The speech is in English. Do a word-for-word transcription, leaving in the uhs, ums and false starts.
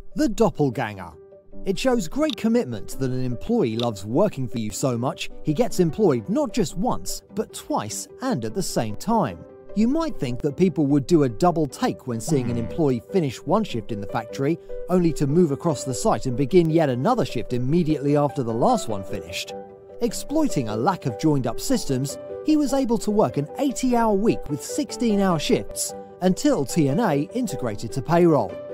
The Doppelganger. It shows great commitment that an employee loves working for you so much he gets employed not just once, but twice and at the same time. You might think that people would do a double take when seeing an employee finish one shift in the factory, only to move across the site and begin yet another shift immediately after the last one finished. Exploiting a lack of joined-up systems, he was able to work an eighty hour week with sixteen hour shifts until T N A integrated to payroll.